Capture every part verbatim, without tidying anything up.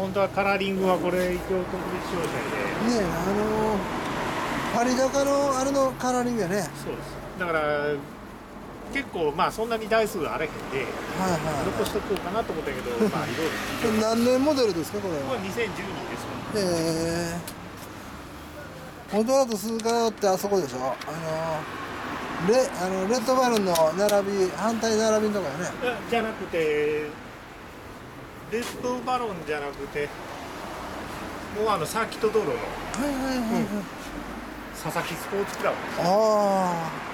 本当はカラーリングはこれ一応特別商社でねえ、あのー、パリ高のあれのカラーリングやね。 そうです。だから結構まあそんなに台数あれへんで、 はいはい、 残しとこうかなと思ったけど、まあいろいろ。 何年モデルですかこれは？ これにせんじゅうにですか。 ええー、本当だと鈴鹿ってあそこでしょ、あのー、レあのレッドバルーンの並び、反対並びのとこやね。 じゃなくてレッドバロンじゃなくて、もうあのサーキット道路の、 はいはいはいはい、うん、 佐々木スポーツクラブです。 ああ、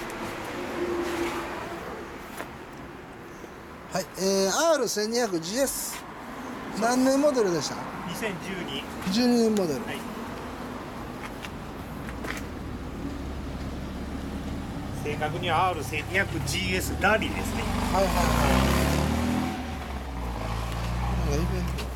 はい、えー、アールせんにひゃくジーエス 何年モデルでした？ にせんじゅうに。 じゅうにねんモデル、はい、 正確には アールせんにひゃくジーエス ラリーですね。 はいはいはい、なんかイベント、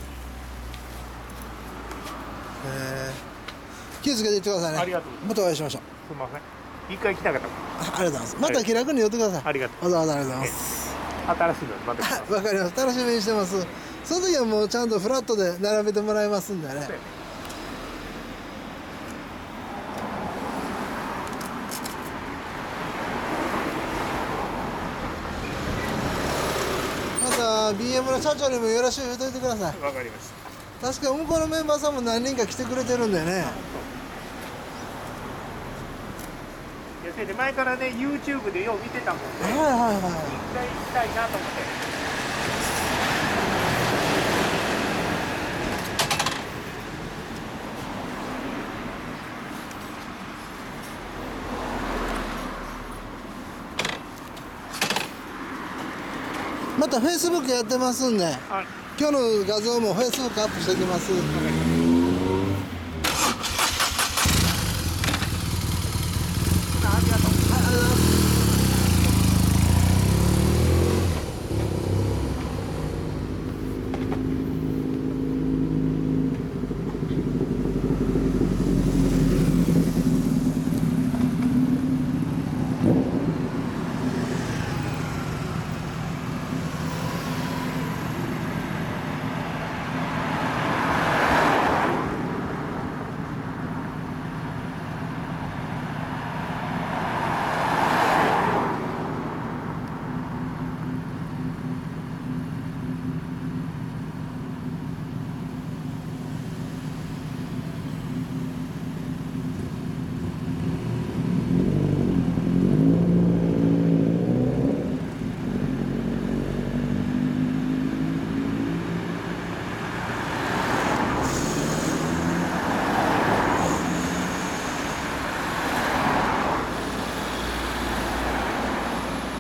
えー、気をつけていってくださいね。 ありがとうございます。 またお会いしましょう。 すみません、一回来たかった。 ありがとうございます。また気楽に寄ってください。 ありがとう。 わざわざありがとうございます。 新しいのまた来ます。 わかります。楽しみにしてます。その時はもうちゃんとフラットで並べてもらいますんでね。また ビーエム の社長にもよろしく言うといてください。 わかりました。 確か向こうのメンバーさんも何人か来てくれてるんでね。 いや、それで前からね YouTube でよう見てたもんで、 はいはいはい、 一回行きたいなと思って。 またフェイスブックやってますんで、今日の画像もフェイスブックアップしておきます。